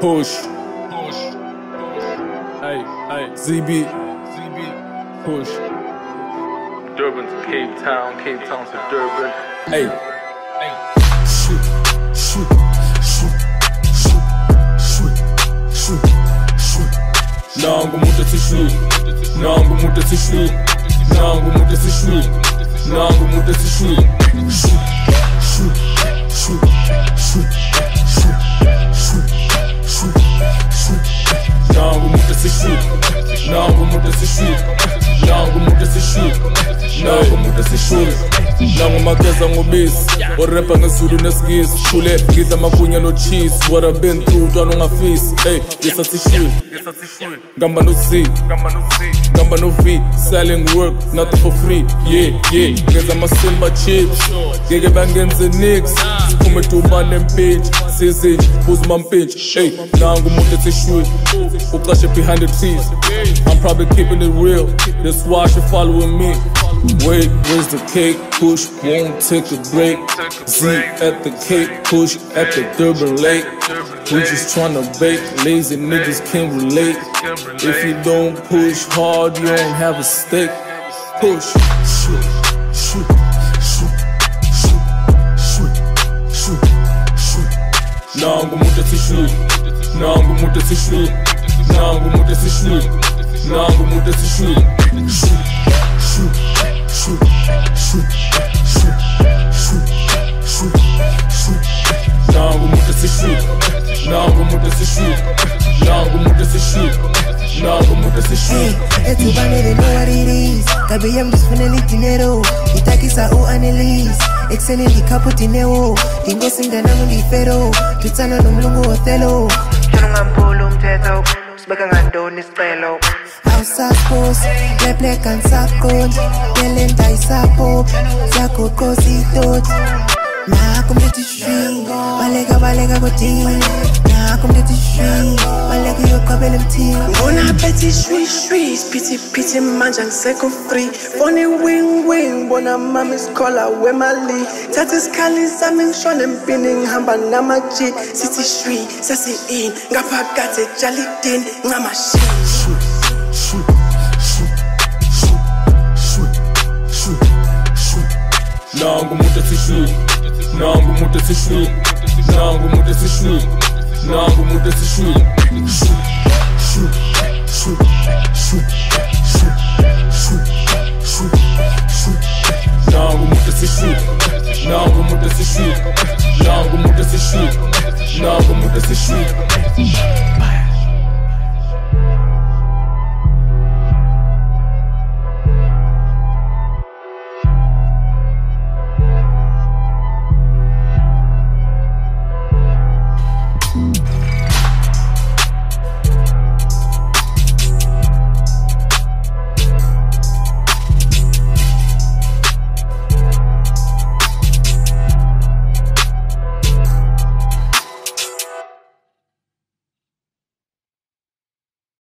Push. Hey, ZB. Push. Durban to Cape Town to Durban. Hey. Nangu muda si shoot. Nangu muda si shoot. Nangu muda si shoot. Nangu muda si shoot. Nangu muda si shoot. Nangu muda si shoot. Nangu muda si shoot. Nangu muda si shoot. Nangu mageza ngobisi Orapa ngesulu nesigisi Shule ngidla makunya no cheese What I've been through twana ungafisi Hey, yesa sishui Gamba no C Gamba no V Selling work, nothing for free Yeah, ngeza masimba chips Ngeke bangenze nix Kume tumane mpage Sisi, booze mampage Hey, nangu muda sishui Ukashe behind the trees I'm probably keeping it real That's why she following me Wait, where's the cake? Push, won't take a break. Z at the cake, push at the Durban Lake. We just tryna bake, lazy niggas can't relate. If you don't push hard, you don't have a stake. Push. Nangu muda si shoot. Nangu muda si shoot. Nangu muda si shoot. Nangu muda si shoot. Nangu muda si shoot. Nangu muda si shoot. Nangu muda si shoot. Nangu muda si shoot. Everybody they know what it is. Kabi I'm just finna dinero. Itakisa o analyze. Excellent di capo dinero. Dingo singa namu di fero. Tutana no mlungu Othello. Chano ngampolo mteto. Sibaka ngandoni spelo. House post, leple kansakon. Belenda isapo. Zako kosi tot. Na kumleti shri. Balega goti. Na kumleti shri. Balega yokabele mti. Bona peti shri. Piti manja nseko free. Funny wing. Bona mami's collar we mali. Tatis kali saming shone mpini hamba na maji. City shri, sasi in. Ngapa gate jali din. Ngamashi. Nangu muda si shoot. Nangu muda si shoot. Nangu muda si shoot. Nangu muda si shoot. Nangu muda si shoot. Nangu muda si shoot. Nangu muda si shoot. Nangu muda si shoot.